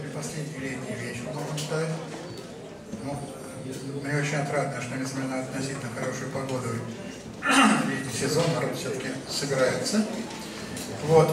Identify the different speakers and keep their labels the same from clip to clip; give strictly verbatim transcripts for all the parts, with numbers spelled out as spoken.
Speaker 1: последний летний вечер, можно сказать. Ну, мне очень отрадно, что несмотря на относительно хорошую погоду, летний сезон, народ все-таки собирается. Вот.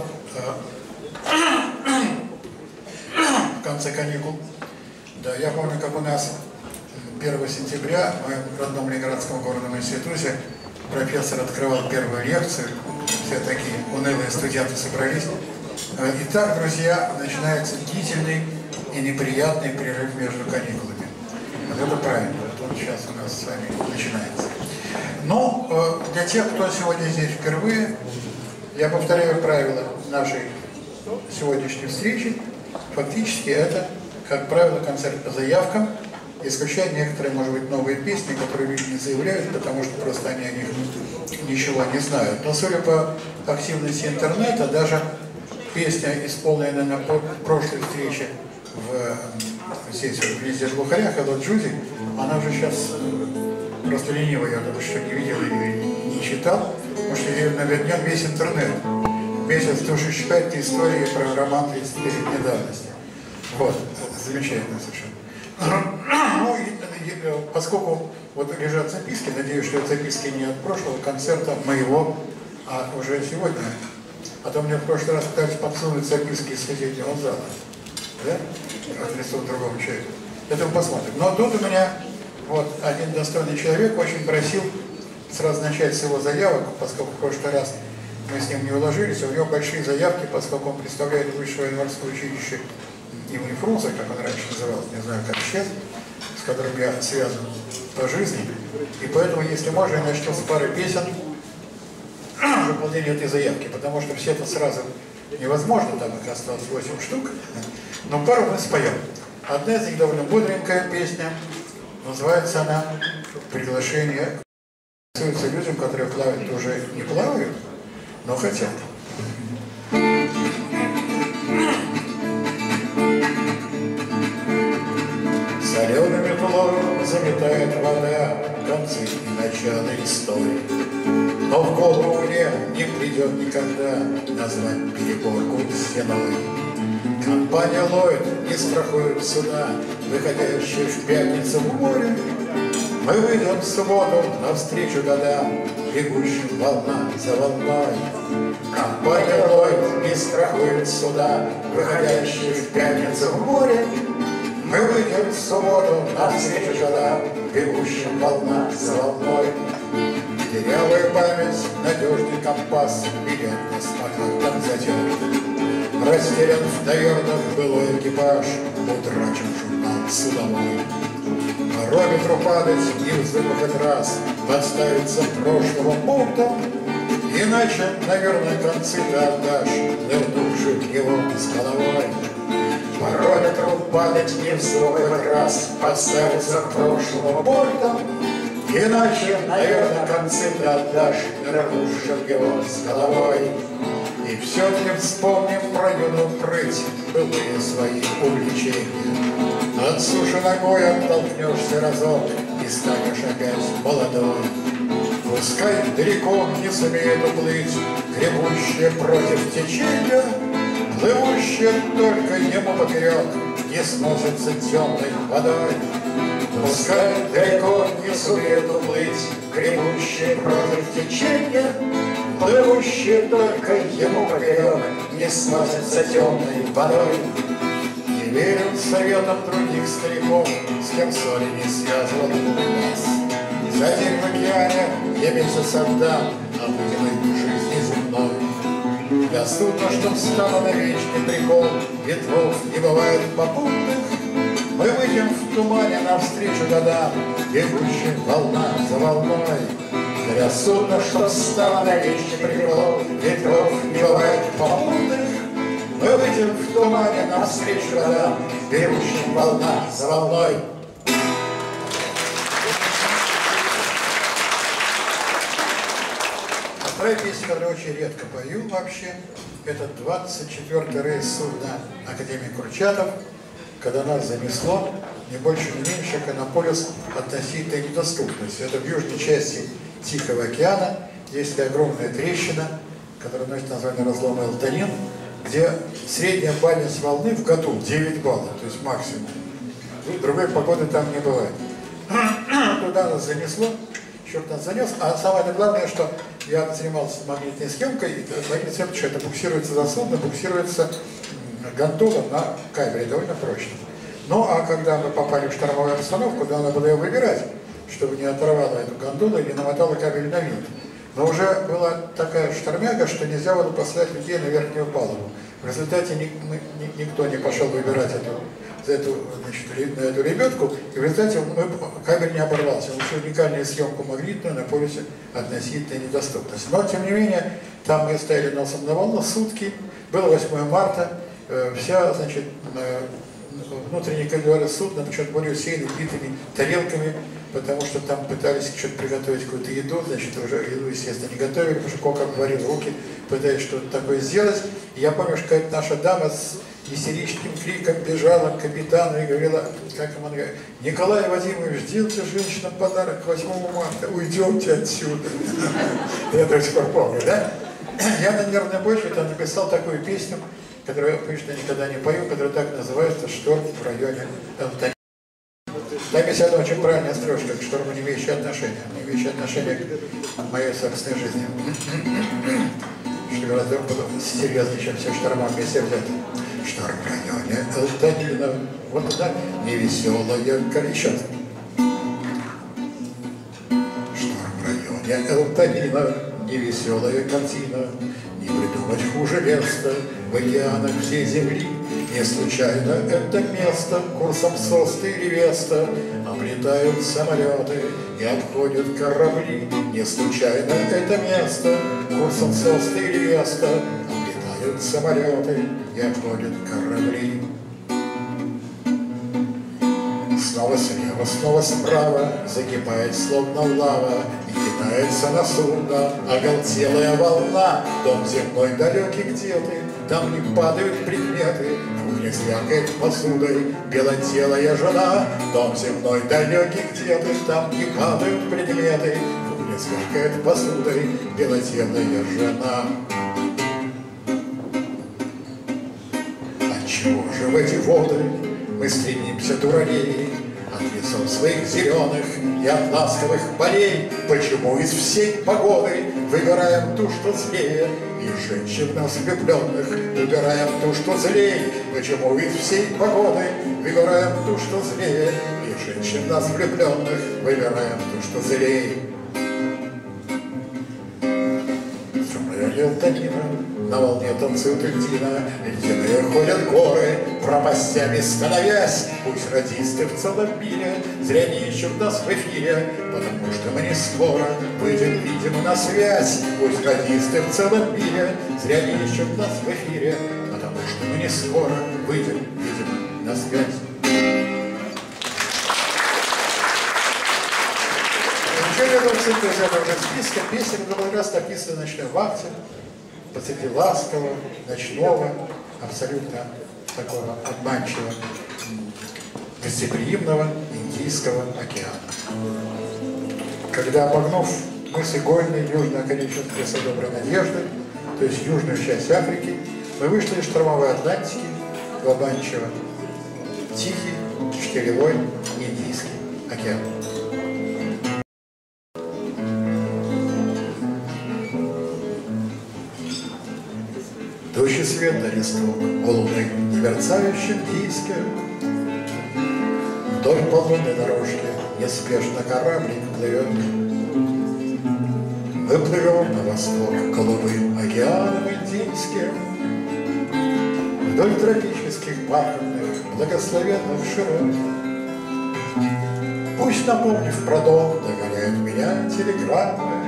Speaker 1: В конце каникул. Да, я помню, как у нас первого сентября в моем родном Ленинградском городном институте профессор открывал первую лекцию. Все такие унылые студенты собрались. Итак, друзья, начинается длительный и неприятный перерыв между каникулами. Вот это правильно, вот он сейчас у нас с вами начинается. Но для тех, кто сегодня здесь впервые, я повторяю правила нашей сегодняшней встречи. Фактически это, как правило, концерт по заявкам, исключая некоторые, может быть, новые песни, которые люди не заявляют, потому что просто они о них ничего не знают. Но судя по активности интернета, даже песня, исполненная на прошлой встрече в, здесь, в «Гнезде глухаря», «Hello Judy», она уже сейчас просто ленивая, я даже что не видел или не читал, потому что ее наведен весь интернет. Месяц душу считать истории про роман тридцатилетней давности. Вот, замечательно совершенно. Ну, и, и, поскольку вот лежат записки, надеюсь, что это записки не от прошлого концерта моего, а уже сегодня. А то мне в прошлый раз пытались подсунуть записки из соседнего зала. Да? Адресу другому человеку. Это мы посмотрим. Но тут у меня вот один достойный человек очень просил сразу начать с его заявок, поскольку в прошлый раз мы с ним не уложились, у него большие заявки, поскольку он представляет Высшее военно-морское училище имени Фрунзе, как он раньше назывался, не знаю, как сейчас, с которым я связан по жизни. И поэтому, если можно, я начну с пары песен в выполнении этой заявки, потому что все это сразу невозможно, там их осталось восемь штук, но пару мы споем. Одна из них довольно бодренькая песня, называется она «Приглашение». Относится людям, которые плавают, уже не плавают, но хотят. Соленым ветлом заметает вода концы и начало истории. Но в голову мне не придет никогда назвать переборку стеной. Компания Ллойд не страхует суда, выходящая в пятницу в море. Мы выйдем в субботу навстречу годам, бегущим волна за волной. Компания Ллойд не страхует суда, выходящая в пятницу в море. Мы выйдем в субботу навстречу годам, бегущим волна за волной. Дырявая память, надежный компас ведет нас по картам затем. Растерян в тавернах былой экипаж, утрачен журнал судовой. Барометру падать и вздохнуть раз, подставиться прошлого пунктом. Иначе, наверное, концы ты отдашь, нырнувши в него с головой. Барометру падать и вздохнуть раз, подставиться прошлого пунктом. Иначе, наверное, концы ты отдашь, нырнувши в его с головой. И все-таки вспомним про юную прыть, былые свои увлечения. От суши ногой оттолкнешься разок и станешь опять молодой. Пускай далеко не сумеет уплыть гребущая против течения, плывущая только ему поперек не сносится темной водой. Пускай далеко не сумеет уплыть гребущая против течения, плывущая только ему поперек не сносится темной водой. Не верим советам других стариков, с кем ссори не связывал нас. За день в океане я месяц отдам обыденной жизни земной. Для судна, что встало на вечный прикол, ветров не бывает попутных. Мы выйдем в тумане навстречу годам, бегущим волна за волной. Для судна, что встало на вечный прикол, ветров не бывает попутных. Мы выйдем в тумане навстречу годам, бегущим волна за волной. Вторая песня, которую очень редко пою вообще, это двадцать четвёртый рейс судна Академии Курчатов, когда нас занесло не больше, не меньше, как на полюс относительной недоступности. Это в южной части Тихого океана, есть огромная трещина, которая носит название разлома Элтонин. где средняя дальность волны в году девять баллов, то есть максимум. И другой погоды там не бывает. Туда нас занесло, черт нас занес. А самое главное, что я занимался магнитной съемкой, и магнитная съемка, что это буксируется за судно, буксируется гондолом на кабеле, довольно прочно. Ну, а когда мы попали в штормовую обстановку, да, надо было ее выбирать, чтобы не оторвало эту гондолу и не намотало кабель на винт. Но уже была такая штормяга, что нельзя было послать людей на верхнюю палубу. В результате ни, мы, ни, никто не пошел выбирать эту, эту, значит, эту лебедку, и в результате мы, кабель не оборвался. Мы получили уникальную съемку магнитную на полюсе относительной недоступности. Но, тем не менее, там мы стояли носом на волну сутки, было восьмое марта, э, вся, значит, э, внутренние коридоры судна, причем были усеяны битыми тарелками, потому что там пытались что-то приготовить, какую-то еду, значит, уже еду, естественно, не готовили, потому что Кока говорил руки, пытаясь что-то такое сделать. И я помню, что какая-то наша дама с истерическим криком бежала к капитану и говорила, как ему, она говорит: Николай Вадимович, сделайте женщинам подарок к восьмому марта, уйдемте отсюда. Я до сих пор помню, да? Я на нервной почве там написал такую песню, которую я, конечно, никогда не пою, которая так называется «Шторм в районе Антонии». Там есть одна очень правильная строчка, к шторму не имеющая отношения, не имеющая отношения к моей собственной жизни. Что гораздо серьезнее, чем все шторма вместе взяты. Шторм в районе Антонина, вот туда невеселая еще. Шторм в районе Антонина, невеселая картина. Не придумать хуже места в океанах всей земли. Не случайно это место курсом Состы или Веста облетают самолеты и обходят корабли. Не случайно это место курсом Состы или Веста облетают самолеты и обходят корабли. Снова слева, снова справа загибает словно лава и кидается на судно оголтелая волна. Дом земной далекий, где ты? Там не падают предметы, в кухне звякает посудой белотелая жена. Дом земной далекий, где ты? Там не падают предметы, в кухне звякает посудой белотелая жена. Отчего же в эти воды мы стремимся дуралей, от лесов своих зеленых и от ласковых полей? Почему из всей погоды выбираем ту, что злее, и женщин нас влюбленных выбираем ту, что злее? Почему из всей погоды выбираем ту, что злее, и женщин нас влюбленных выбираем ту, что злее? Антонина, на волне танцует льдина, ледяные ходят горы, пропастями становясь. Пусть радисты в целом мире зря не ищут нас в эфире, потому что мы не скоро выйдем, видимо, на связь. Пусть радисты в целом мире зря не ищут нас в эфире, потому что мы не скоро выйдем, видимо, на связь. Еще рядом с этим уже списка песен, который раз написано «Ночной вахте», посреди ласкового, ночного, абсолютно такого обманчивого, гостеприимного Индийского океана. Когда, обогнув мыс Игольный, южную оконечность леса Доброй Надежды, то есть южную часть Африки, мы вышли из штормовой Атлантики в обманчиво тихий, штилевой Индийский океан. Тучи света листок у луны в мерцающем диске. Вдоль полунной дорожки неспешно кораблик плывет. Мы плывем на восток голубым океаном Индийским, вдоль тропических бархатных благословенных широт. Пусть, напомнив про дом, догоняют меня телеграммы.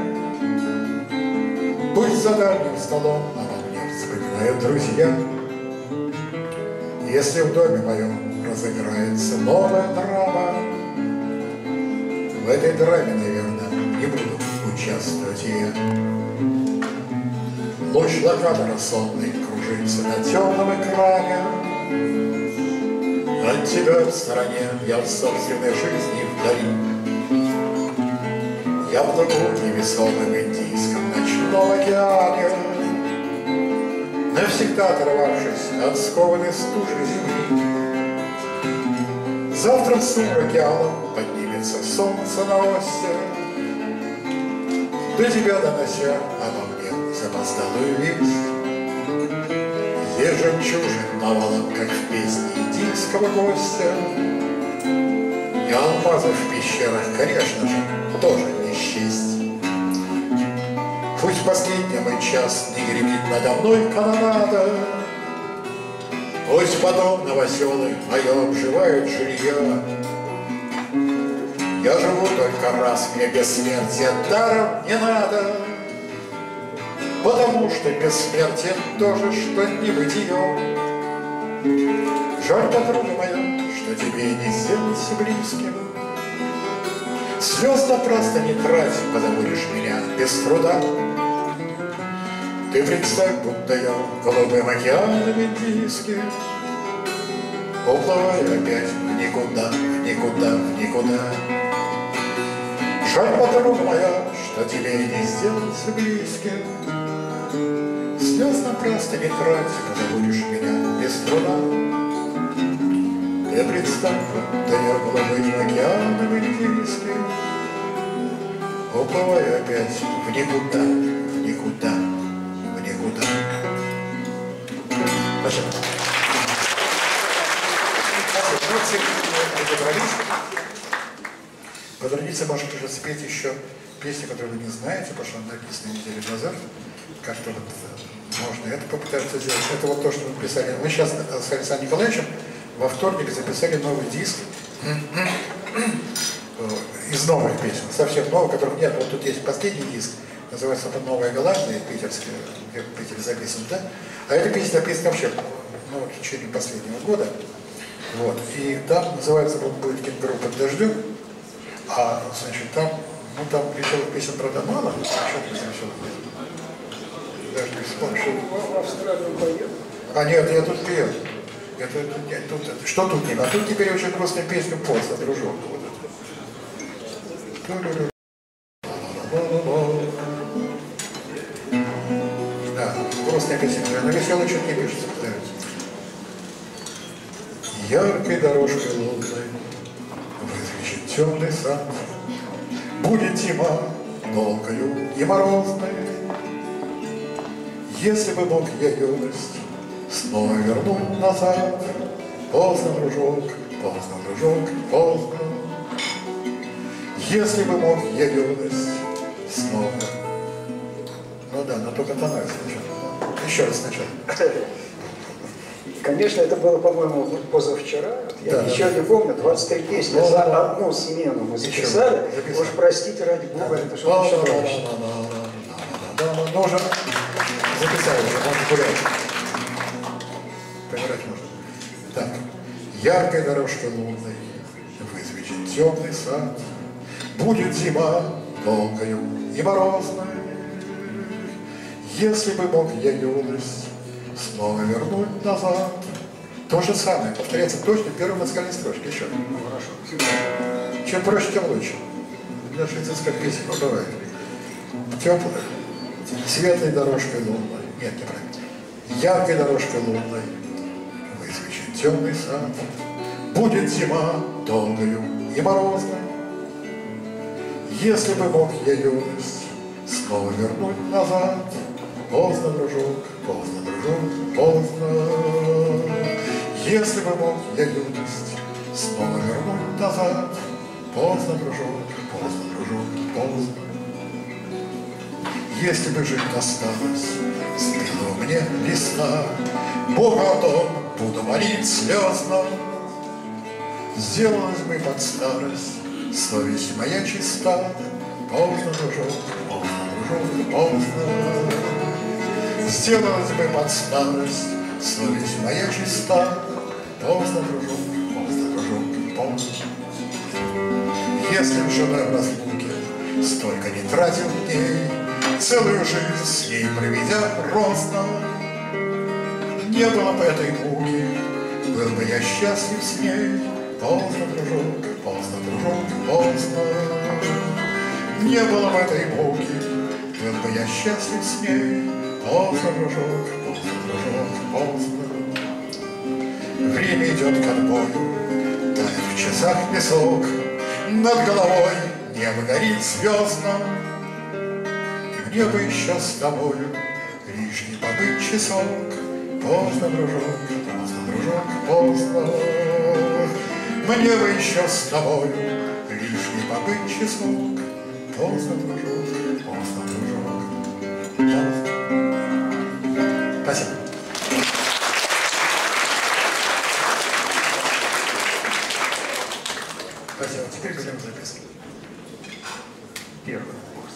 Speaker 1: Пусть за дальним столом вспоминают друзья. Если в доме моем разыграется новая драма, в этой драме, наверное, не буду участвовать я. Луч локатора сонный кружится на темном экране. От тебя в стороне, я в собственной жизни вдали. Я в таком невесомом индийском ночном океане. навсегда оторвавшись от скованной стужи земли. Завтра в сумраке алом поднимется солнце на осе, до тебя донося обо мне запоздалую весть. Здесь жемчужин навалом, как в песне индийского гостя, и алмазы в пещерах, конечно же, тоже не счесть. Пусть последний мой час не гремит надо мной канонада, пусть потом новоселы мое обживают жилье. Я живу только раз, мне бессмертия даром не надо, потому что бессмертие тоже, что небытие. Жаль, подруга моя, что тебе не сделаться близким. Слез напрасно не трать, позабудешь меня без труда. Ты представь, будто я голубым океаном индийским уплываю опять в никуда, в никуда, в никуда. Жаль, подруга моя, что тебе не сделаться близким. Слез напрасно не трать, позабудешь меня без труда. Ты представь, будто я голубым океаном индийским уплываю опять в никуда, в никуда, в никуда. Спасибо. По традиции можете уже спеть еще песни, которые вы не знаете, потому что она написана неделю назад. Как-то вот можно это попытаться сделать. Это вот то, что мы писали. Мы сейчас с Александром Николаевичем во вторник записали новый диск из новых песен, совсем новых, которых нет. Вот тут есть последний диск, называется «Новая Голландия», питерская, в Питере записан, да? А эта песня написана вообще, ну, в течение последнего года. Вот. И там называется, вот будет «Кенгуру под дождем», а, значит, там, ну, там веселых песен, правда, мало, а что тут веселых песен? Даже не вспомню.
Speaker 2: В Австралию поеду.
Speaker 1: А нет, я тут пел. Это, нет, тут, что тут не? А тут теперь очень грустная песня «Поздно, дружок». Вот это. Да, грустная песня. На веселый чуть не пишется. Яркой дорожкой лунной высвечен темный сад. Будет зима долгою и морозной. Если бы мог я юность снова вернуть назад, поздно, дружок, поздно, дружок, поздно. Если бы мог я юность снова. Ну да, но только тонать сначала. Еще раз сначала.
Speaker 2: Конечно, это было, по-моему, позавчера. Я
Speaker 1: да,
Speaker 2: еще
Speaker 1: да.
Speaker 2: не помню, двадцать три песни
Speaker 1: ну,
Speaker 2: за
Speaker 1: ну,
Speaker 2: одну смену мы записали.
Speaker 1: записали.
Speaker 2: Уж простите, ради Бога, это что-то еще дальше.
Speaker 1: Ну, уже записали, уже можно гулять. Поиграть можно. Так. Яркой дорожкой лунной высвечен темный сад. Будет зима долгою и морозной. Если бы мог я юность снова вернуть назад. То же самое, повторяется точно в первой музыкальной строчке. Еще.
Speaker 2: Ну, хорошо.
Speaker 1: Чем проще, тем лучше. Для швейцарской песни бывает. Теплая, светлой дорожкой лунной. Нет, неправильно. Яркой дорожкой лунной высвечен темный сад. Будет зима долгою и морозной. Если бы мог я юность снова вернуть назад. Поздно, дружок, поздно, дружок, поздно. Если бы мог я юность снова вернуть назад. Поздно, дружок, поздно, дружок, поздно. Если бы жить осталось, сбила мне весна, Бога о том буду молить слезно. Сделалась бы под старость совесть моя чиста. Поздно, дружок, поздно, дружок, поздно. Сделалась бы под старость совесть моя чиста. Поздно, дружок, поздно, дружок, поздно. Если б женой в разлуке столько не тратил дней, целую жизнь с ней проведя просто, не было бы этой муки, был бы я счастлив с ней. Поздно, дружок, поздно, дружок, поздно. Не было бы этой муки, был бы я счастлив с ней. Поздно, дружок, поздно, дружок, поздно. Время идет к отбою, тает в часах песок, над головой небо горит звездно. Мне бы еще с тобою лишний побыть часок. Поздно, дружок, поздно, дружок, поздно. Мне бы еще с тобою лишний побыть часок. Поздно, дружок, поздно, дружок, поздно. Спасибо. Спасибо. Теперь будем записывать.
Speaker 2: Первый курс.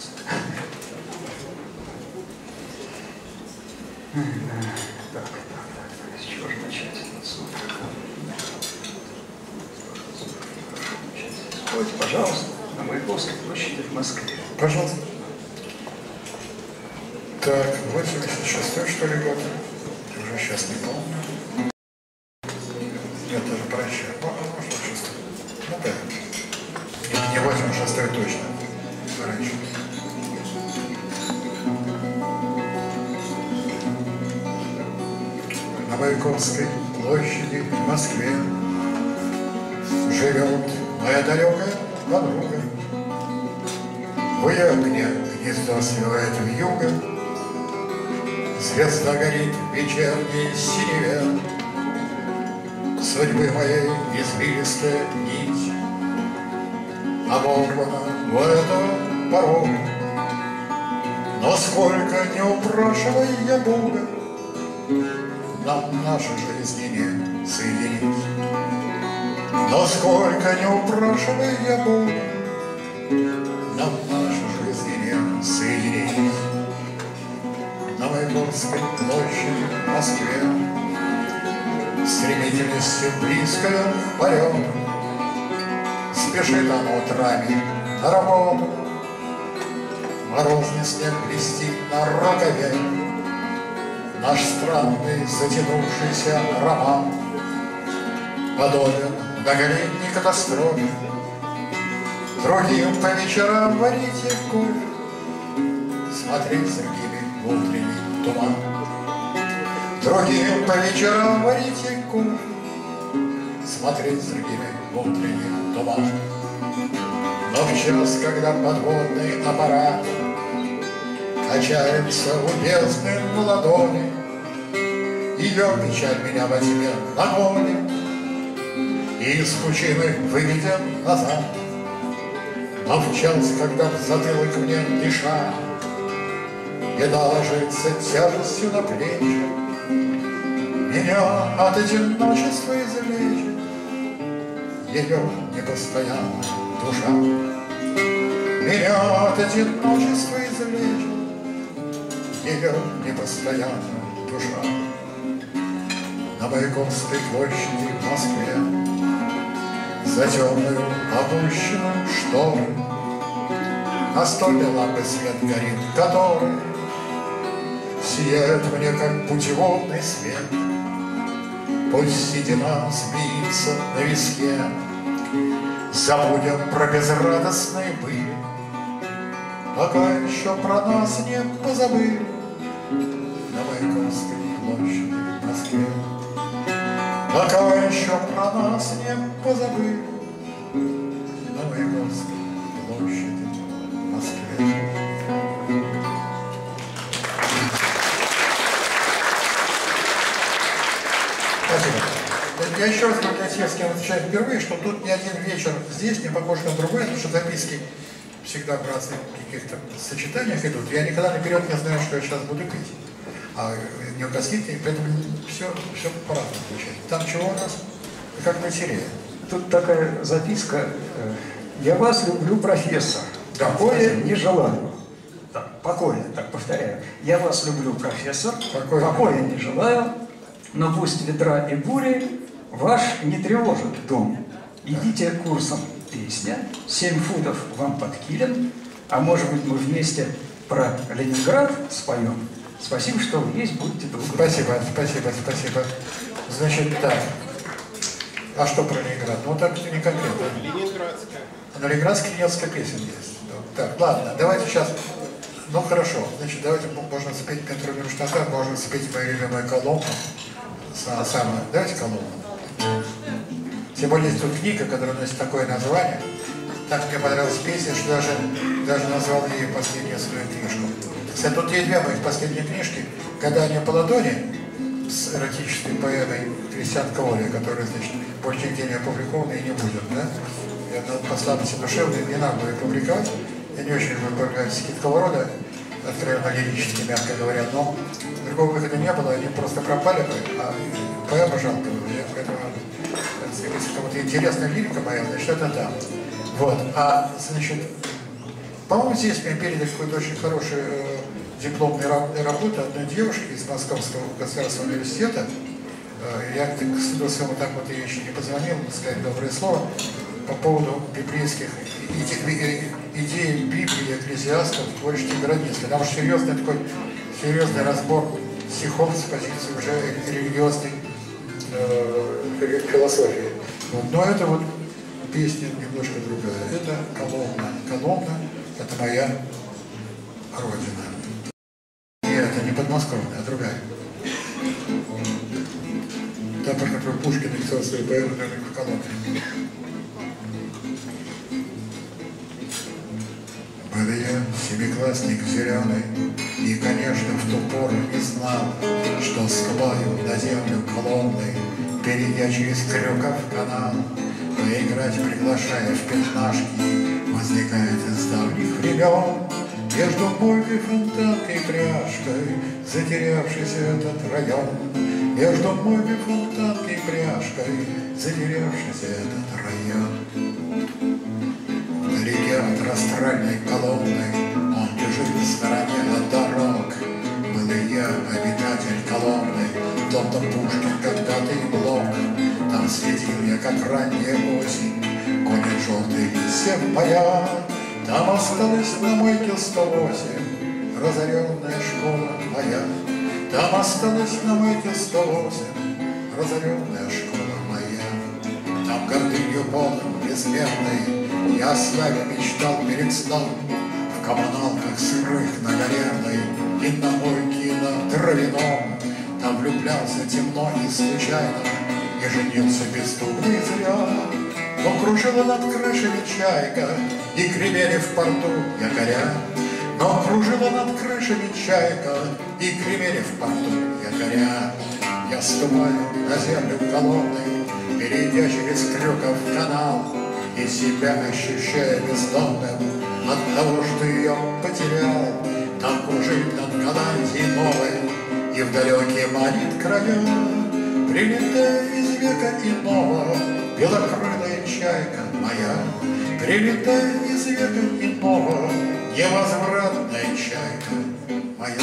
Speaker 2: Так, так, так, с чего же начать? Спойте, пожалуйста, на Маяковской площади в Москве.
Speaker 1: Пожалуйста. Так, восемьдесят шестой, что ли, год? Уже сейчас не помню. Нет, даже проще. Ну, может, шестой. Ну, да. Не восемьдесят шестой точно. Раньше. На Маяковской площади в Москве живет моя далекая подруга. В ее окне гнездо свивает вьюга, звезда горит в вечерней синеве. Судьбы моей извилистая нить оборвана в этом порог. Но сколько не упрашивай я Бога, нам наши жизни не соединить. Но сколько не упрашивай я Бога, нам наши жизни не соединить. На Маяковской площади в Москве стремительностью близкая к полету спешит она утрами на работу. Морозный снег блестит на рукаве, наш странный затянувшийся роман подобен многолетней катастрофе. Другим по вечерам варите кофе, смотреть с другими в утренний туман. Другим по вечерам варите кофе, смотреть с другими в утренний туман. Но в час, когда подводный аппарат качается у бездны на ладони, ее печаль меня во тьме нагонит и из пучины выведет назад. Но в час, когда в затылок мне дыша беда ложится тяжестью на плечи, меня от одиночества извлечет ее непостоянная душа. Меня от одиночества извлечет ее непостоянная душа. На Маяковской площади в Москве за темную опущенную штору на столбе лампы свет горит, который сияет мне, как путеводный свет. Пусть седина сбится на виске, забудем про безрадостные были, пока еще про нас не позабыли. На Маяковской площади в Москве пока еще про нас не позабыли. На Маяковской площади в Москве. Спасибо. Я еще раз говорю для тех, с кем отвечаю впервые, что тут ни один вечер здесь не похож на другой, потому что записки всегда в разных каких-то сочетаниях идут. Я никогда наперед не знаю, что я сейчас буду пить. А не угостите, поэтому все, все по-разному получается. Там чего у нас? Как материя.
Speaker 2: Тут такая записка. Я вас люблю, профессор.
Speaker 1: Да,
Speaker 2: покоя не желаю. Так, покоя, так повторяю. Я вас люблю, профессор.
Speaker 1: Покоя,
Speaker 2: покоя не желаю, но пусть ветра и бури ваш не тревожит дом. Идите курсом песня, семь футов вам под килем, а может быть мы вместе про Ленинград споем. Спасибо, что вы есть, будьте добры.
Speaker 1: Спасибо, спасибо, спасибо. Значит, так. А что про Ленинград? Ну, так не конкретно.
Speaker 3: Ленинградская.
Speaker 1: На Ленинградской несколько песен есть. Так, ладно, давайте сейчас Ну хорошо, значит, давайте можно спеть Петру Мирштата, можно спеть мою любимую колонну. Самое, давайте колонну. Тем более есть тут книга, которая носит такое название. Так мне понравилась песня, что даже, даже назвал ее последнюю свою книжку. Кстати, тут есть две моих последние книжки. «Гадание по ладони» с эротической поэмой Кристиан Каоли, которая, значит, больше нигде не опубликована и не будет, да? Я по слабости душевной не надо ее публиковать. Я не очень люблю публиковать такого рода, откровенно лирически, мягко говоря, но другого выхода не было, они просто пропали бы, а поэма жалко было. Я поэтому, если кому-то интересна лирика моя, значит, это да. Вот, а, значит, по-моему, здесь мне передали какую-то очень хорошую э, дипломную работу одной девушки из Московского государственного университета. Э, я к суду своему так вот ей еще не позвонил, сказать доброе слово по поводу библейских идей, идей Библии, экклезиастов, творческих границ. Потому что серьезный такой, серьезный разбор стихов с позиции уже религиозной э, философии. Вот. Но это вот песня немножко другая. Это Коломна. Коломна – это моя родина. И это не подмосковная, а другая. Та, про которую Пушкин написал свою поэму в Коломне. Был я семиклассник зеленый, и, конечно, в ту пору не знал, что скваю на землю Коломной, перейдя через Крюков канал, поиграть, приглашая в пятнашки, возникает из давних времен между мойкой, фонтанкой и пряжкой затерявшийся этот район. Между мойкой, фонтанкой и пряжкой затерявшийся этот район. Вдалеке от растральной Коломны он лежит в стороне от дорог. Был и я, обитатель Коломны, дом-то Пушкин, когда-то и Блок. Там следил я, как ранняя осень, гонит желтые листья в поля. Там осталась на мойке сто восемь разоренная школа моя. Там осталась на мойке сто восемь разоренная школа моя. Там гордынью полным безмерной я о славе мечтал перед сном. В коммуналках сырых на Галерной и на мойке, и на Травяном. Там влюблялся темно и случайно и женился бесступно и зря. Но кружила над крышами чайка, и гремели в порту якоря. Но кружила над крышами чайка, и гремели в порту якоря. Я ступаю на землю Коломной, перейдя через Крюков канал, и себя ощущая бездомным от того, что ее потерял. Там кружит над Голландией новой, и в далекие манит края, прилетая из века иного, белокрылая чайка моя. Прилетая из века иного, невозвратная чайка моя.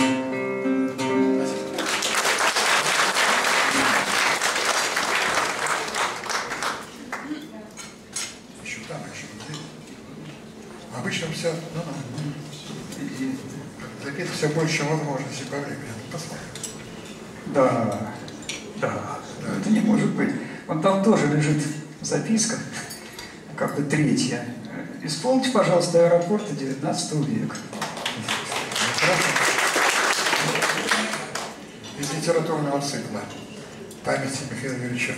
Speaker 1: Еще там, еще здесь. Обычно все, ну, ну, записывать все больше, чем возможности по времени. Посмотрим.
Speaker 2: Да, да, да, это не может быть. Вон там тоже лежит записка, как бы третья. Исполните, пожалуйста, аэропорты девятнадцатого века.
Speaker 1: Из литературного цикла памяти Михаила Юрьевича.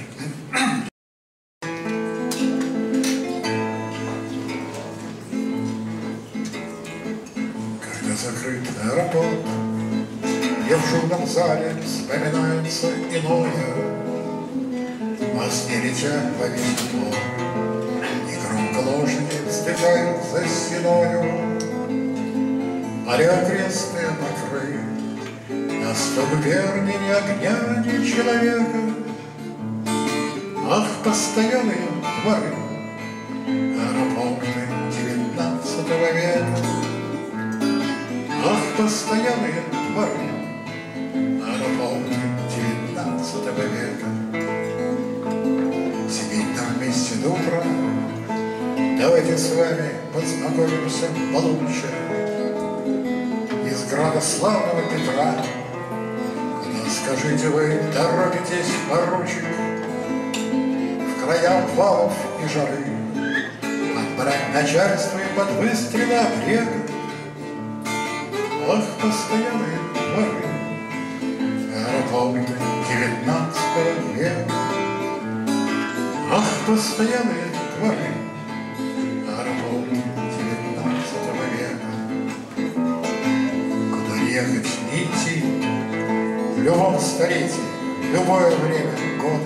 Speaker 1: Когда закрыт аэропорт, где в шумном зале вспоминается иное, во сне летя по весну, и громко лошади вздыхают за стеною, поля окрестные покрыты, на сто губерний ни огня, ни человека. Ах, постоялые дворы, аэропорты девятнадцатого века. Ах, постоялые дворы, аэропорты девятнадцатого века. Сидеть там вместе до утра, давайте с вами познакомимся получше. Из града славного Петра, куда, скажите вы, торопитесь, поручик, в края обвалов и жары, отбрать начальство и под выстрелы обрека. ах, постоялые дворы, аэропорты девятнадцатого века. Ах, постоялые дворы, аэропорты девятнадцатого века. Куда ехать, не идти, в любом столетии, в любое время года.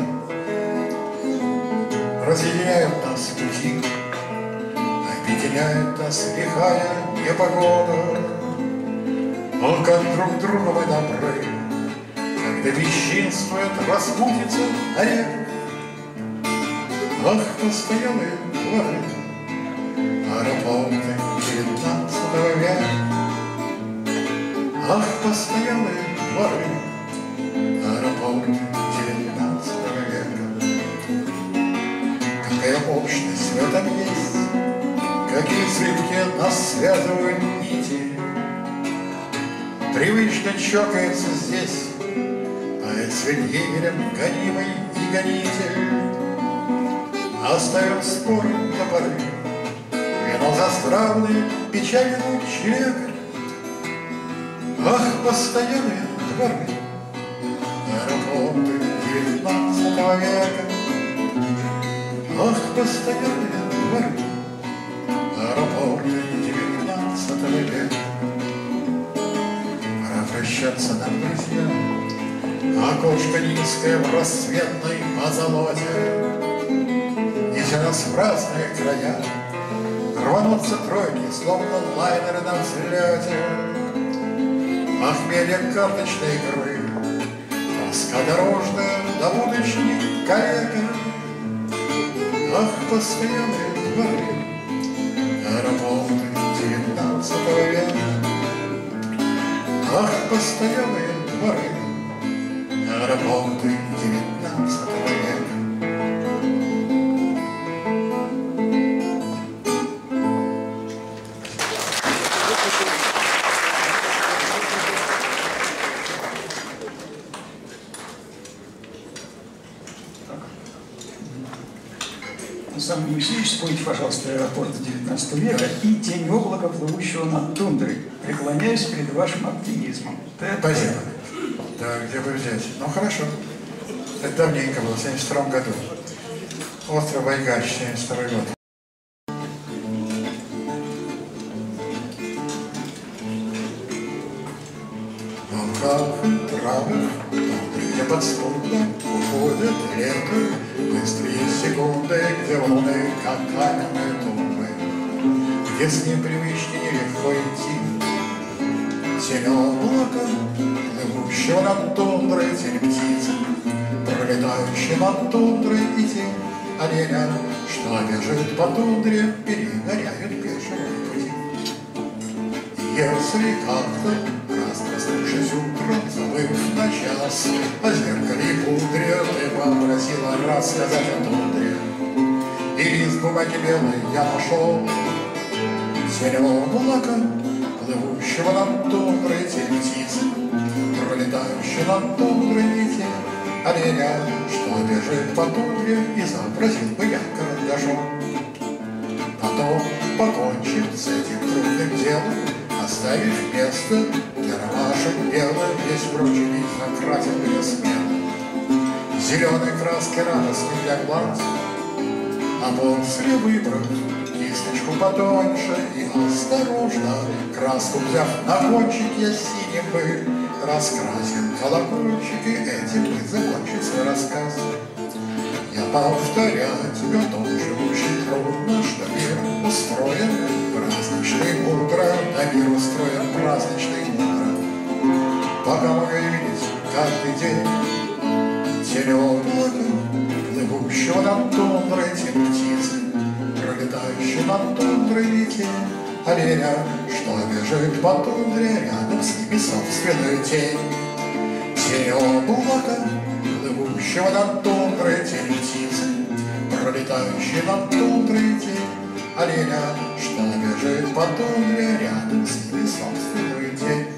Speaker 1: Разъединяют нас пути, объединяет нас лихая непогода. Но как друг другу мы добры, когда бесчинствует, распутится на рек. Ах, постоялые дворы, аэропорты девятнадцатого века. Ах, постоялые дворы, аэропорты девятнадцатого века. Какая общность в этом есть, какие цветки нас связывают нити. Привычно чокается здесь поэт с егерем гонимый и гонитель. Оставим споры до поры, вино застравные, печаль идут человека. Ах, постоялые дворы, аэропорты девятнадцатого века. Ах, постоялые дворы, аэропорты девятнадцатого века. Пора прощаться нам, друзья, окошко низкое в рассветной позолоте. Неся нас в разные края, рванутся тройки, словно лайнеры на взлете. Похмелье карточной игры, тоска дорожная, до будущей калека. Ах, постоялые дворы, аэропорты девятнадцатого века. Ах, постоялые дворы, аэропорты девятнадцатого века.
Speaker 2: Александр Моисеевич, спойте, пожалуйста, аэропорт девятнадцатого века и тень облака, плывущего над тундрой. Преклоняюсь перед вашим оптимизмом.
Speaker 1: Спасибо. Да, где бы взять? Ну, хорошо. Это давненько было, в семьдесят втором году. Остров Байгач, семьдесят второй год. В луках и травах, где подспудно уходит лето, быстрые секунды, где волны, как каменные тумбы, где с непривычнее нелегко идти. Тень облака, плывущего над тундрой, тень птицы, пролетающей над тундрой, и тень оленя, что бежит по тундре, перегоряют пешие пути. Если как-то, раз проснувшись утром, забыв на час о зеркале и пудре, ты попросила рассказать о тундре, и лист бумаги белый я нашел. Тень облака, плывущего над тундрой, тень птицы, пролетающей над тундрой, и тень оленя, что бежит по тундре, и запросил бы я карандашом. Потом, покончив с этим трудным делом, оставив место для ромашек белым, весь прочий лист накрасил я смело зеленой краской радостной для глаз, а после выбрав кисточку потоньше и осторожно, краску взяв на кончик, я синим бы раскрасил колокольчик, и этим бы закончил свой рассказ. Я повторять готов же очень трудно, что мир устроен праздничный утро, да мир устроен праздничный утро. Пока могу видеть каждый день тень облака, плывущего над тундрой, тень птицы, пролетающей над тундрой, и тень оленя, что бежит по тундре, рядом с ними собственную тень. Тень облака, плывущего над тундрой, тень птицы, пролетающей над тундрой, тень оленя, что бежит по тундре, рядом с ними собственную тень.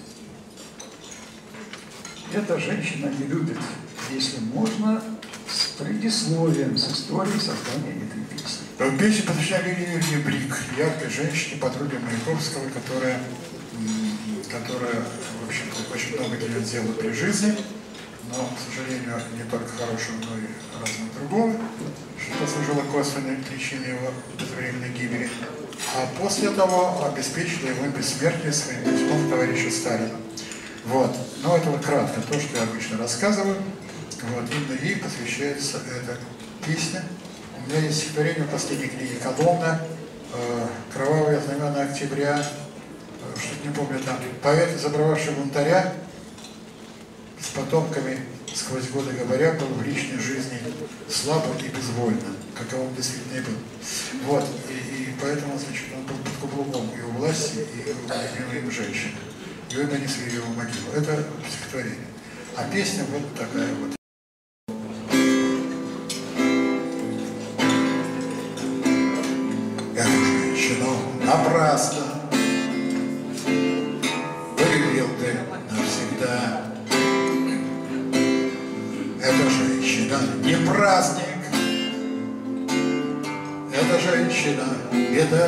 Speaker 2: Эта женщина не любит, если можно, предисловием, с историей создания этой песни.
Speaker 1: Песня посвящена Лилии Брик, яркой женщине, подруге Маяковского, которая, которая, в общем-то, очень много для нее сделала при жизни, но, к сожалению, не только хорошего, но и разного другого, что послужило косвенной причиной его безвременной гибели. А после того обеспечила ему бессмертие своим письмом к товарищу Сталину. Вот. Но это вот кратко то, что я обычно рассказываю. Вот. Именно ей посвящается эта песня. У меня есть стихотворение в последней книге Коломна, э, «Кровавые знамена октября», э, что-то не помню там. Поэт, изображавший бунтаря, с потомками сквозь годы говоря, был в личной жизни слабо и безвольно, каковым действительно и был. Вот, и, и поэтому, значит, он был под каблуком и у власти, и у любимой им женщины. И вы понесли его в могилу. Это стихотворение. А песня вот такая вот. Эту женщину напрасно полюбил ты навсегда. Эта женщина не праздник, эта женщина беда.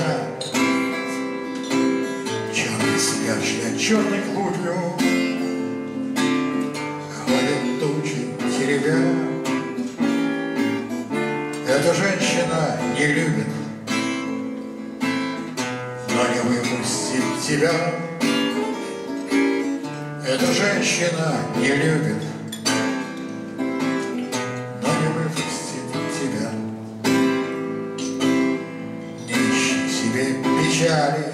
Speaker 1: Черный смерч черной глубью ходят тучи теребя. Эта женщина не любит, но не выпустит тебя. Эта женщина не любит, но не выпустит тебя. Не ищи себе печали,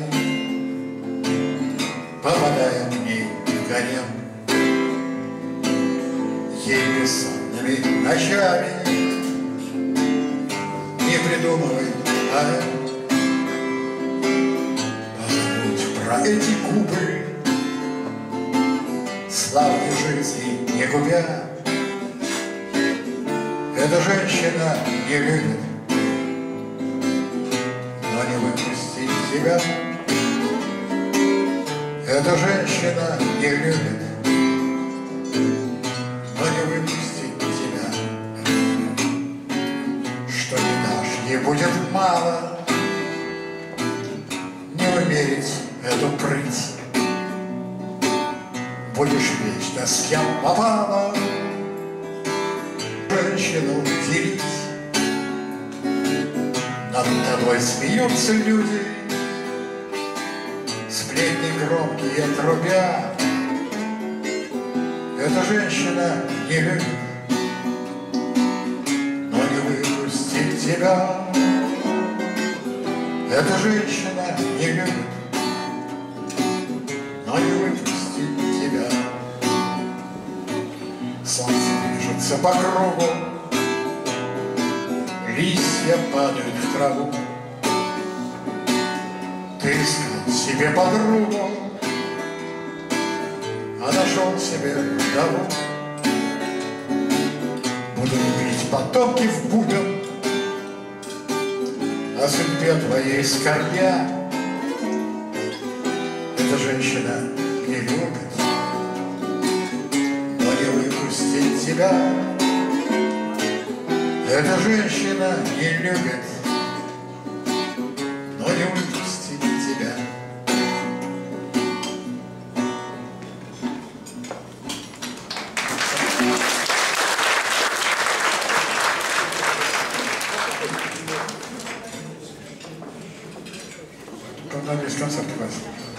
Speaker 1: попадая к ней в гарем. Ей бессонными ночами не придумывай поэм. Позабудь про эти губы, славной жизни не губя. Эта женщина не любит, но не выпустит тебя. Эта женщина не любит, но не выпустит тебя. Что не дашь, ей будет мало, не умерить эту прыть. Будешь вечно с кем попало женщину делить. Над тобой смеются люди, сплетни громкие трубя. Эта женщина не любит, но не выпустит тебя. Эта женщина не любит, но не выпустит тебя. Солнце движется по кругу, листья падают в траву. Ты искал себе подругу, а нашел себе вдову. Будут пить потоки в бубен, о судьбе твоей скорбя. Эта женщина не любит, но не выпустит тебя. Эта женщина не любит, но не выпустит тебя. Там весь концерт класс.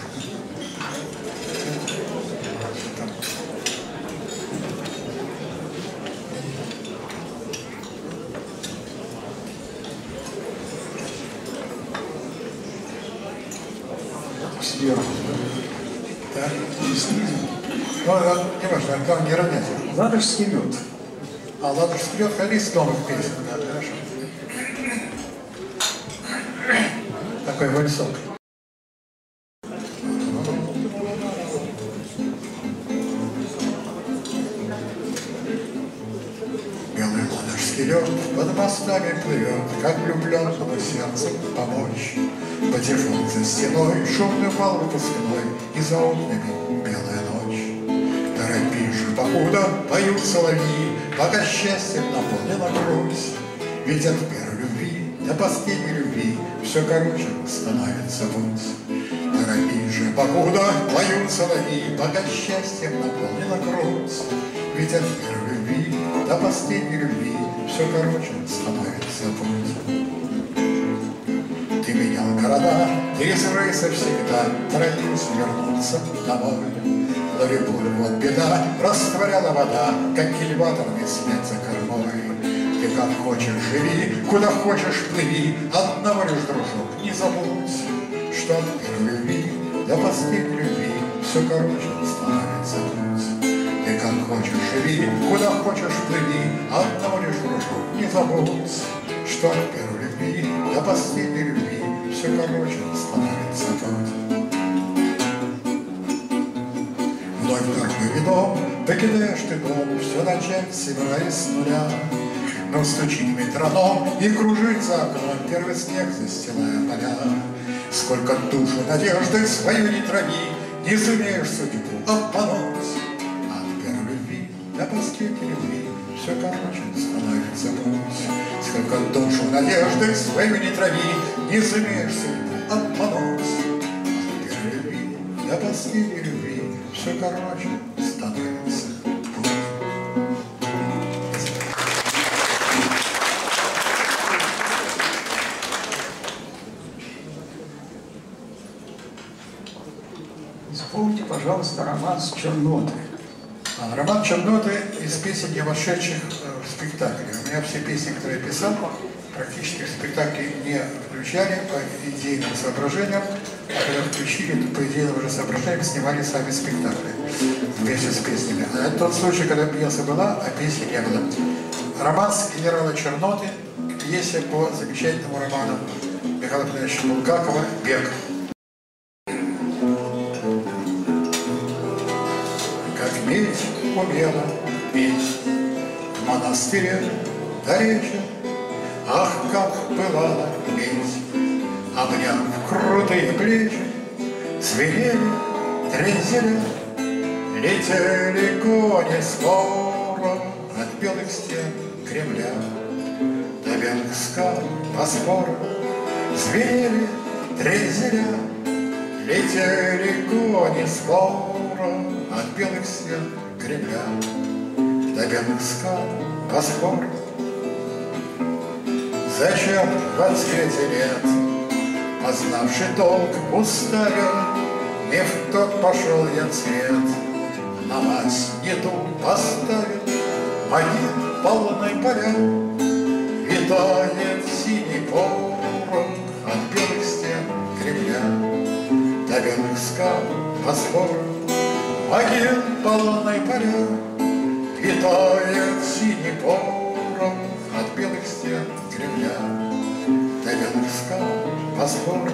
Speaker 2: Сверху.
Speaker 1: Да?
Speaker 2: И снизу.
Speaker 1: Ну, не важно, главное не равнять.
Speaker 2: Ладыш вперед.
Speaker 1: А ладно, вперед, количество новых песен. Да, хорошо. Такой вальсок. Белый ладожский лед под мостами плывет, как влюбленному сердцу помочь. Патефон за стеной, шумный вал выпускной, и за окнами белая ночь. Торопишь, покуда поют соловьи, пока счастьем наполнила грудь. Ведь от первой любви до последней любви все короче становится путь. Торопи же, покуда поют соловьи, пока счастьем наполнила грудь. Ведь от первой любви до последней любви все короче становится путь. Ты менял города, ты из рейса всегда торопился вернуться домой. Но любовь, вот беда, растворяла вода, как кильваторный след за кормой. Ты как хочешь живи, куда хочешь плыви, одного лишь, дружок, не забудь, что от первой любви до последней любви все короче становится путь. Ты как хочешь живи, куда хочешь плыви, одного лишь, дружок, не забудь, что от первой любви до последней любви все короче становится путь. Вновь дорогой видом покидаешь ты дом, все начать с севера и с нуля. Но стучит метроном и кружит за окном первый снег, застилая поля. Сколько душу надежды свою не трави, не сумеешь судьбу обмануть. От первой любви до последней любви все короче становится путь. Сколько душу надежды свою не трави, не сумеешь судьбу обмануть. От первой любви до последней любви все короче становится путь.
Speaker 2: Исполните, пожалуйста, романс «Черноты».
Speaker 1: А, роман «Черноты» из песен, не вошедших в спектакль. У меня все песни, которые я писал, практически в спектакле не включали по идейным соображениям, а когда включили, то по идейным уже соображениям снимали сами спектакли вместе с песнями. А это тот случай, когда пьеса была, а песни не было. Романс генерала Черноты, пьесе по замечательному роману Михаила Павловича Булгакова «Бег». Медь умела петь в монастыре до речи, ах, как пылала медь, обняв крутые плечи, свирели, трезели, летели кони скоро от белых стен Кремля до белых скал Босфора. Свирели, трезели, летели кони скоро от белых стен Кремля до белых скал Босфора. Зачем в отсвете лет, познавший толк уставил, не в тот пошел я цвет, на мать не ту поставил, могил полной поля, витает синий порог от белых стен Кремля до белых скал Босфора. Могил полной поля, витает синий порог от белых стен Кремля до белых скал Босфора.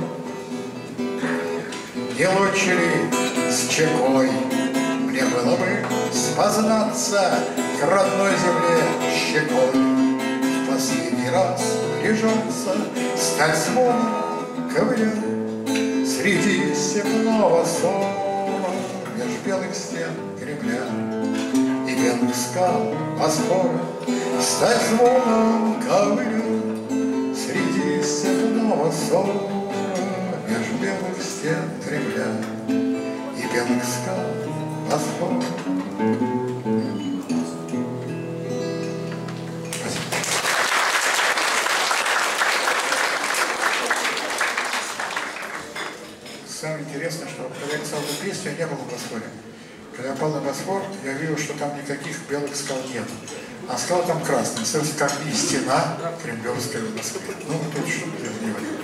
Speaker 1: Не лучше ли с чекой мне было бы спознаться к родной земле щекой, в последний раз прижаться, стать звоном ковыря среди степного сора меж белых стен Кремля и белых скал Босфора, стать звоном ковыря среди степного сора меж белых стен Кремля и белых скал Босфора. Самое интересное, что когда я писал эту песню, я не был в Босфоре. Когда я попал на Босфор, я видел, что там никаких белых скал нет. А скал там красный, собственно, как и стена кремлевская в Москве. Ну, тут что-то не вариант.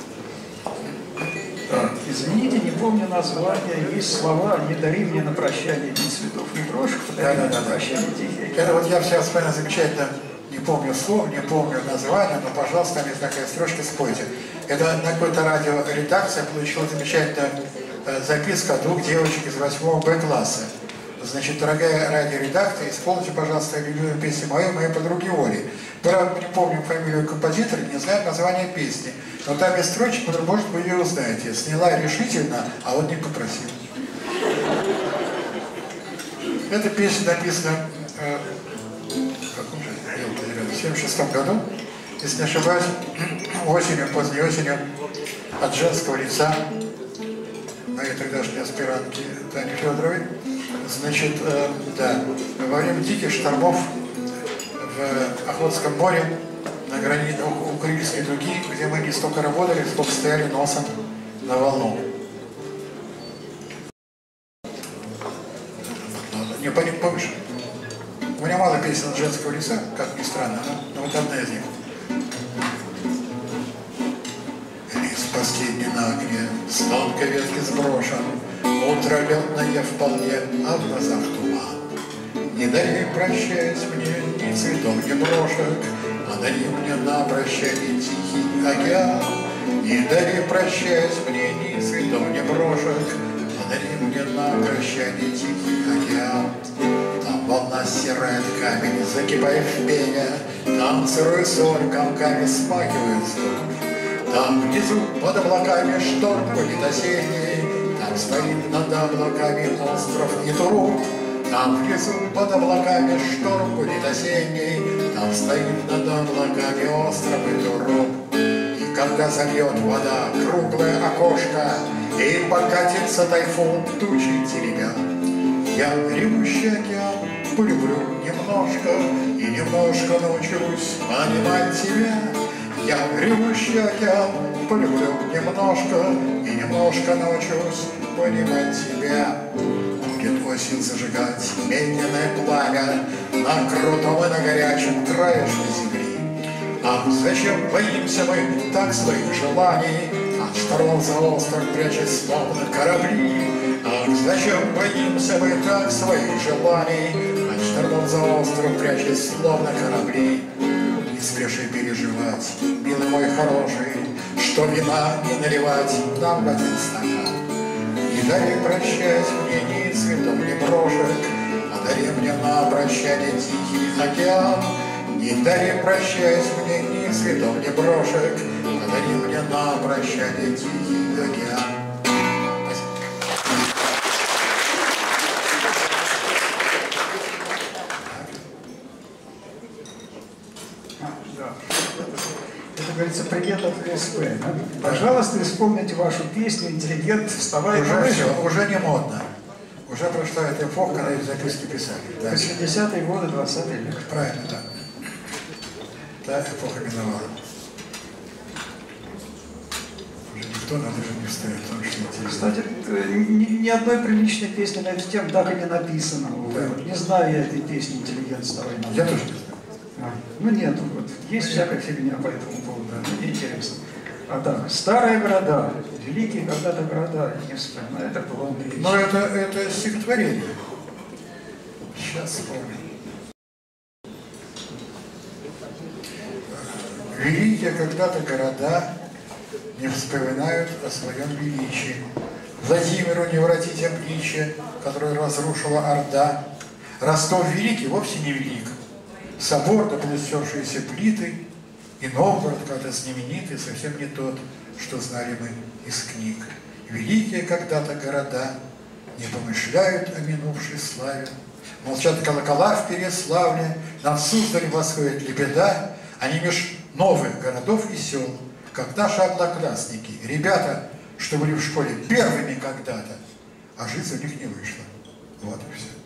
Speaker 2: Извините, не помню название, есть слова «Не дари мне на прощание ни цветов, ни брошек, подари
Speaker 1: да,
Speaker 2: мне
Speaker 1: да,
Speaker 2: на
Speaker 1: да,
Speaker 2: прощание
Speaker 1: да.
Speaker 2: тихий океан».
Speaker 1: Это вот я сейчас вспоминаю замечательно, не помню слов, не помню название, но, пожалуйста, там есть такая строчка, спойте. Это на какой-то радиоредакции получила замечательная э, записка двух девочек из восьмого Б класса. Значит, дорогая радиоредакция, исполните, пожалуйста, любимую песню мою, моей подруги Оли. Правда, не помню фамилию композитора, не знаю название песни. Но там есть строчка, которую, может, вы ее узнаете. Сняла решительно, а вот не попросил. Эта песня написана э, семьдесят шестом году, если не ошибаюсь, осенью, поздней осенью, от женского лица моей тогдашней аспирантки Тани Федоровой, значит, э, да, во время диких штормов в Охотском море, на границе у Курильской дуги, где мы не столько работали, сколько стояли носом на волну. Не, повыше. У меня мало песен от женского лица, как ни странно, но вот одна из них. Лист последний на огне, с тонкой ветки сброшен, утро летное вполне, а в глазах туман. Не дай, прощаясь мне, ни цветом, ни брошек, а дари мне на прощание тихий океан. Не дай, прощаясь мне, ни цветом, ни брошек, а дари мне на прощание тихий океан. Там волна стирает камень, закипая в пене, там сырой соль комками смакивает вздох. Там внизу под облаками шторм будет осенний, там стоит над облаками остров и Туру. Там внизу под облаками шторм будет осенний, там стоит над облаками остров и Туру. И когда зальет вода круглое окошко, и покатится тайфун тучи теребя, я ревущий океан полюблю немножко, и немножко научусь понимать тебя. Я ревущий океан полюблю немножко, и немножко научусь понимать тебя. Будет осень зажигать медленное пламя на крутом и на горячем краешке земли. Ах, зачем боимся мы так своих желаний, от штормов за остров прячась словно корабли? Ах, зачем боимся мы так своих желаний, от штормов за остров прячась словно корабли? Не спеши переживать, милый мой хороший, что вина не наливать нам в один стакан. Не дари, прощаясь мне, ни цветов, ни брошек, а дари мне на прощание тихий океан. Не дари, прощаясь мне, ни цветов, ни брошек, а дари мне на прощание тихий океан.
Speaker 2: Говорится, привет от КСП. Пожалуйста, исполните вашу песню «Интеллигент, вставай».
Speaker 1: Уже все, уже не модно. Уже прошла эта эпоха, когда эти записки писали. Да.
Speaker 2: восьмидесятые годы, двадцатый век.
Speaker 1: Правильно, да. Да, эпоха миновала. Уже никто на лыжи не встает, потому что интересно.
Speaker 2: Кстати, ни, ни одной приличной песни на эту тему так и не написано. Да. Не знаю я этой песни «Интеллигент, вставай».
Speaker 1: Я тоже не знаю.
Speaker 2: А, ну нет, вот, есть всякая фигня по этому поводу, да, мне интересно. А так, старые города, великие когда-то города, не вспоминаю, это было Андреевич.
Speaker 1: Но это, это стихотворение. Сейчас вспомню. Великие когда-то города не вспоминают о своем величии. Владимиру не воротить обличие, которое разрушила Орда. Ростов великий вовсе не велик. Собор, да полустершиеся плиты, и Новгород, когда знаменитый, совсем не тот, что знали мы из книг. Великие когда-то города не помышляют о минувшей славе. Молчат колокола в Переславле, над Суздалем восходит лебеда, они меж новых городов и сел, как наши одноклассники, ребята, что были в школе первыми когда-то, а жить у них не вышло. Вот и все.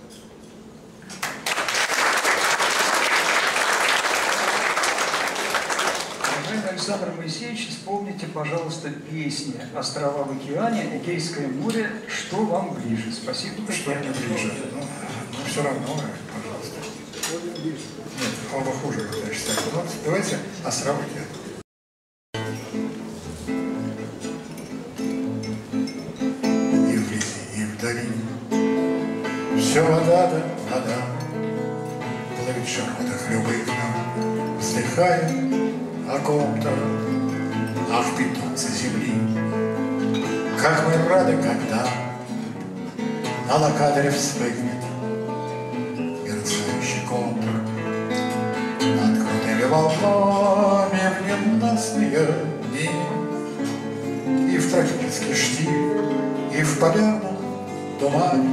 Speaker 2: Александр Моисеевич, исполните, пожалуйста, песни «Острова в океане», «Эгейское море», что вам ближе? Спасибо.
Speaker 1: Что мне ближе? Ну, ну все равно, пожалуйста. Нет, оба хуже, я считаю. Вот, давайте «Острова в океане». И вблизи, и вдали все вода да вода, плывет в широтах любых нам, вздыхая о ком-то, ах, питомцы земли. Как мы рады, когда на локаторе вспыхнет мерцающий контур над крутыми волнами в ненастные дни. И в тропический штиль, и в полярном тумане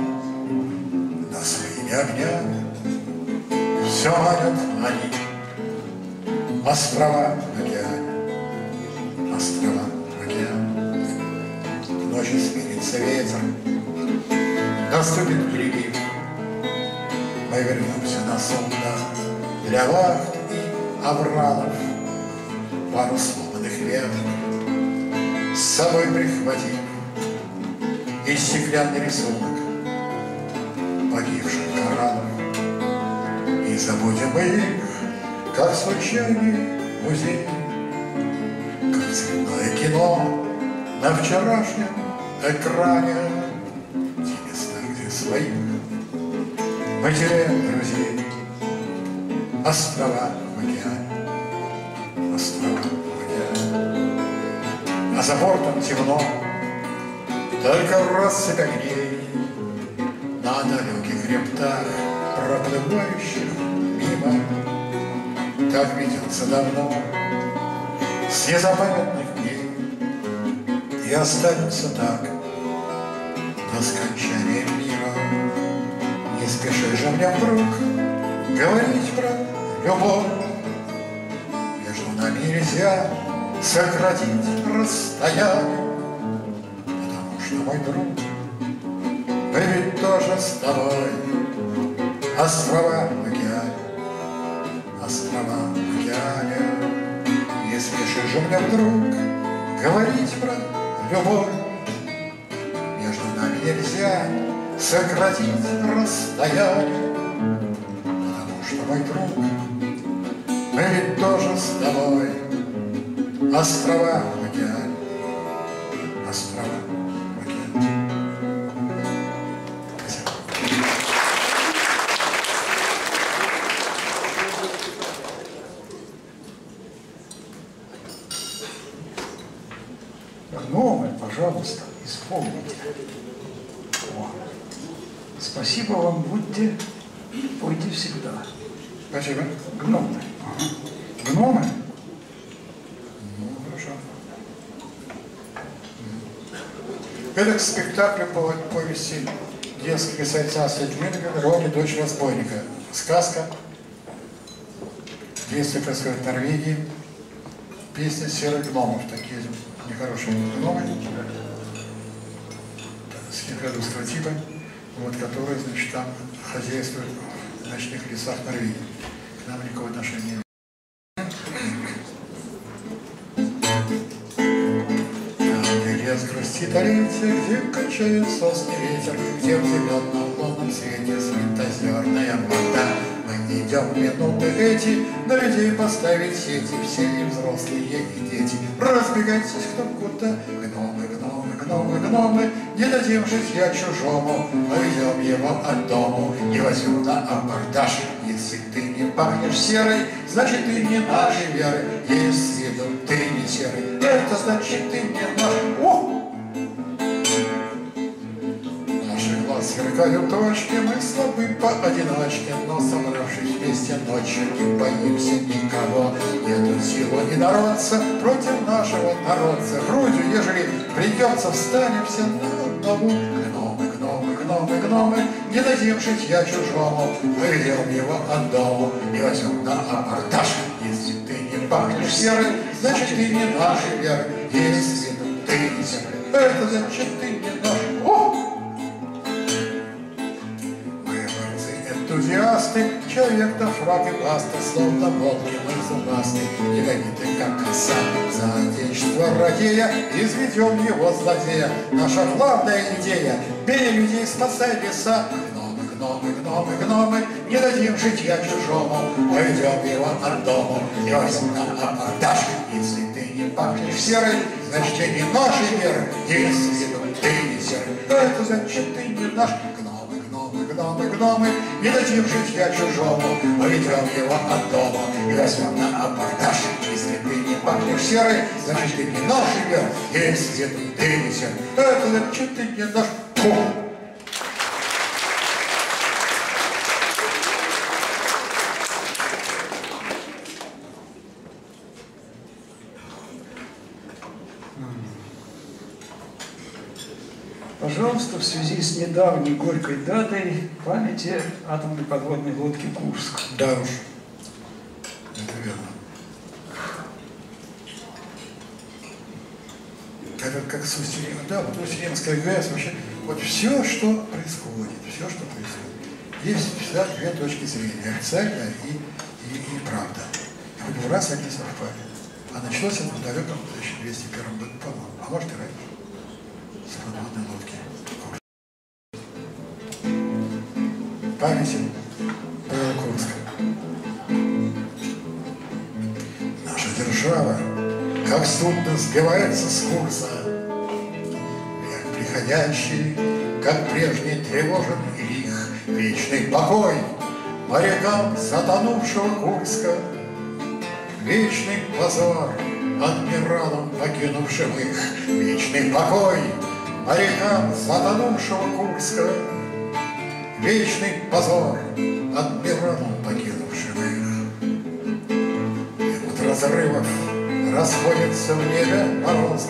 Speaker 1: на своими огнями все манят они Острова в океане, острова в океане. Ночью сменится ветер, наступит прилив. Мы вернемся на судно для вахт и авралов, пару сломанных веток с собой прихватив и стеклянный рисунок погибших кораллов. И забудем мы их, как случайный музей, как цветное кино на вчерашнем экране. Те места, где своих мы теряем друзей. Острова в океане, острова в океане. А за бортом темно, только россыпь огней на далеких хребтах, проплывающих мимо. Так ведется давно, с незапамятных дней, и останется так до скончания мира. Не спеши же мне вдруг говорить про любовь. Между нами нельзя сократить расстояние, потому что, мой друг, мы ведь тоже с тобой острова в океане, острова в океане. Не спеши же мне вдруг говорить про любовь. Между нами нельзя сократить расстояние, потому что, мой друг, мы ведь тоже с тобой острова в океане, острова в океане. Спасибо.
Speaker 2: Гномы, пожалуйста, исполните. О. Спасибо вам, будьте, пойте всегда.
Speaker 1: Спасибо.
Speaker 2: Гномы. Ага. Гномы?
Speaker 1: Ну, хорошо. Это к спектаклю по повести детской писательницы Астрид Линдгрен «Рони, дочь разбойника». Сказка. Действие происходит в Норвегии. Песня серых гномов. Такие нехорошие гномы. Синхронистского типа. Вот, которые, значит, там хозяйствуют в ночных лесах Норвегии. К нам никакого отношения не имеет. Там, где лес грустит о лете, где качает сосны ветер, где в зеленом лунном свете светозерная вода. Мы не идем в минуты эти, на людей поставить сети, все и взрослые, и дети. Разбегайтесь кто куда, гномы, гномы, гномы, гномы. Не дадим житья чужому, повезем его от дому и возьмем на абордаж. Если ты не пахнешь серой, значит ты не нашей веры. Если виду ты не серый, это значит ты не наш. О! Наши глаз сверкают точки, мы слабы поодиночке, но собравшись вместе ночью не боимся никого. Нету силы и народца против нашего народца. Грудью, ежели придется, встанем все на одного. Гномы, гномы, гномы, гномы, не дадим житья чужому, поведем его от дому и возьмем на абордаж. Если ты не пахнешь серой, значит ты не нашей веры. Если ты не серый, это значит ты не наш. О! Энтузиасты, человек-то фраг и баста, словно волки мы зубасты, ядовиты, как коса. За отечество радея, изведем его злодея. Наша главная идея — бей людей, спасай леса. Гномы, гномы, гномы, гномы, не дадим житья чужому, поведем его от дому и возьмем на абордаж. Если ты не пахнешь серой, значит ты не нашей веры. Если ты не серый, это значит ты не наш. Гномы, гномы, не дадим житья чужому, поведем его от дома и возьмем на абордаж. Если ты не пахнешь серой, значит ты не нашей веры. Если ты не серый, это значит ты не наш. Фу.
Speaker 2: Пожалуйста, в связи с недавней горькой датой памяти атомной подводной лодки «Курск».
Speaker 1: Да уж, это верно. с Устьем, да, вот Усть-Илимская ГЭС, вообще, вот все, что происходит, все, что происходит, есть всегда две точки зрения, официальная и, и, и правда. И вот раз они совпали. А началось это в далеком тысяча двести первом году, по-моему, а может и раньше, с подводной лодки. Памяти Курска. Наша держава, как судно, сбивается с курса. Век приходящий, как прежний, тревожен и лих. Вечный покой морякам затонувшего Курска. Вечный позор адмиралам, покинувшим их. Вечный покой морякам затонувшего Курска. Вечный позор адмиралам, покинувшим их. И вот разрывов расходятся в небе мороза.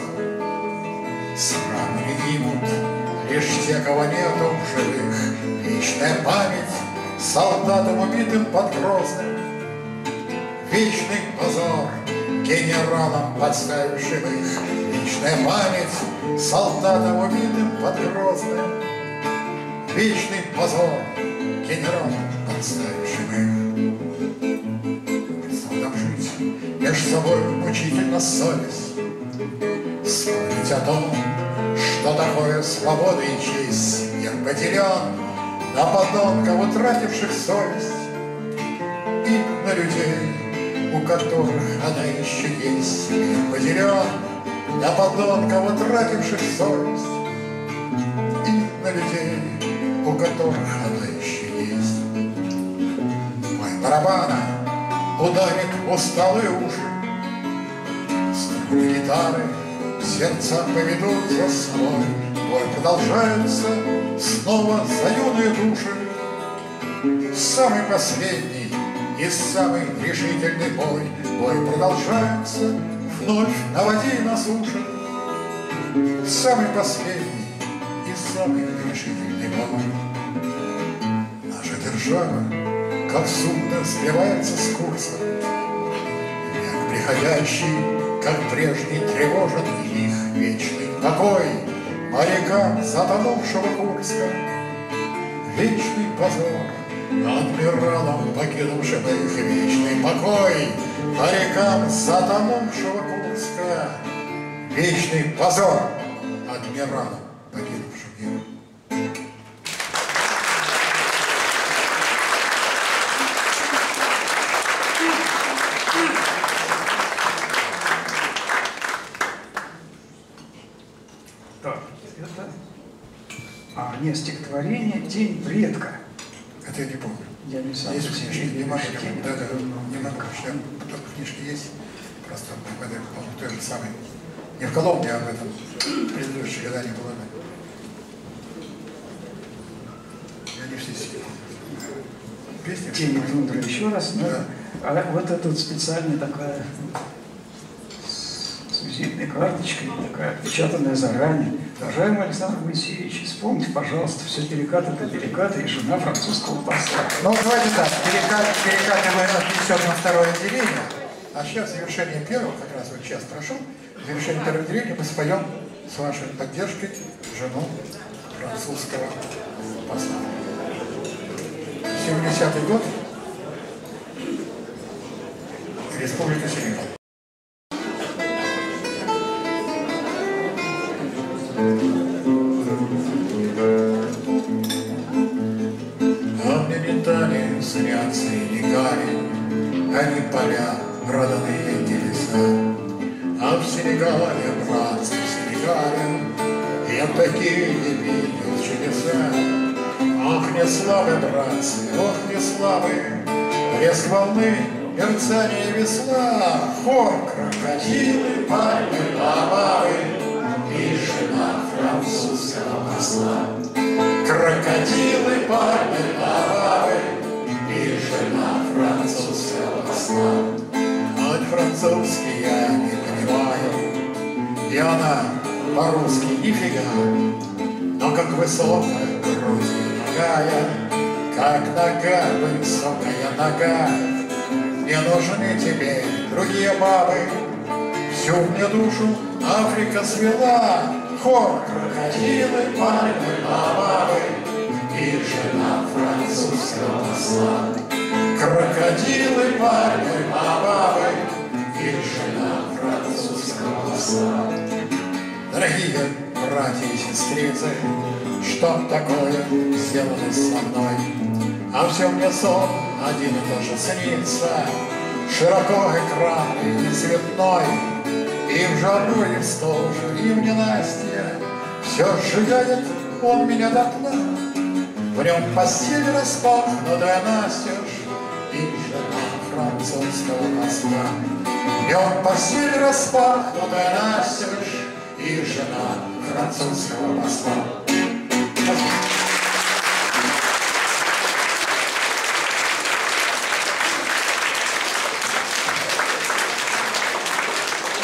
Speaker 1: Срамы имут лишь те, кого нету в живых. Вечная память солдатам, убитым под Грозным. Вечный позор генералам, подставившим их. Вечная память солдатам, убитым под Грозным. Вечный позор генералам, подставившим их. Солдам жить меж собой мучительно совесть, вспомнить о том, что такое свобода и честь. Мир поделен на подонков, утративших совесть, и на людей, у которых она еще есть. Мир поделен на подонков, утративших совесть, и на людей, у которых она еще есть. Бой барабана ударит в усталые уши, струны гитары в сердцах поведут за собой. Бой продолжается снова за юные души. Самый последний и самый решительный бой. Бой продолжается, вновь наводи на суше. Самый последний и самый решительный бой. Наша держава, как судно, сбивается с курса. Век приходящий, как прежний, тревожен и их. Вечный покой морякам затонувшего Курска. Вечный позор адмиралам, покинувшим их. Вечный покой морякам затонувшего Курска. Вечный позор адмиралам, покинувшим их.
Speaker 2: Так, это... А, нет, стихотворение «День предка».
Speaker 1: Это я не помню.
Speaker 2: Я не сам.
Speaker 1: Есть книжки, не могу, да, да, не могу. Потом книжки есть, просто по-моему, той же самой. Не в Коломне, а в этом предыдущем года не было. Я не все сидят. Песни.
Speaker 2: «Тени тундры» еще раз. Да.
Speaker 1: Да.
Speaker 2: А вот это вот специальная такая с визитной карточкой, такая отпечатанная заранее. Уважаемый Александр Моисеевич, вспомните, пожалуйста, все перекаты до переката и жена французского посла.
Speaker 1: Ну, давайте так, перекат, перекаты мы отнесем на второе отделение, а сейчас завершение первого, как раз вот час прошел, завершение первого отделения мы споем с вашей поддержкой жену французского посла. семидесятый год, Республика Сенегал. А мне летали снятся и легали, они поля, родные и леса. А в Сенегале, братцы, в Сенегале, я такие не видел чудеса. Ох, не славы, братцы, ох, не славы, плеск волны, мерцание весла, хор, крокодилы, пальмы, лавары и жена французского посла. Крокодилы, пальмы, лавары и жена французского посла. Хоть французский я не понимаю, и она по-русски нифига, но как высокая грудь ногая, как нога, высокая нога. Не нужны тебе другие бабы, всю мне душу Африка свела, хор. Крокодилы, пальмы, бабабы и жена французского посла. Крокодилы, пальмы, бабабы и жена французского посла. Дорогие братья и сестрицы, что такое сделано со мной? А все мне сон один и тот же снится, широко экранный и цветной, и в жару, и в стужу, и в ненастье все сжигает он меня дотла. В нем постель распахнутая настежь и жена французского посла. В нем постель распахнутая настежь и жена французского посла.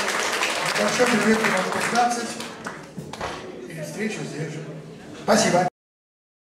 Speaker 1: Большой перерыв минут пятнадцать и встречу здесь же. Спасибо.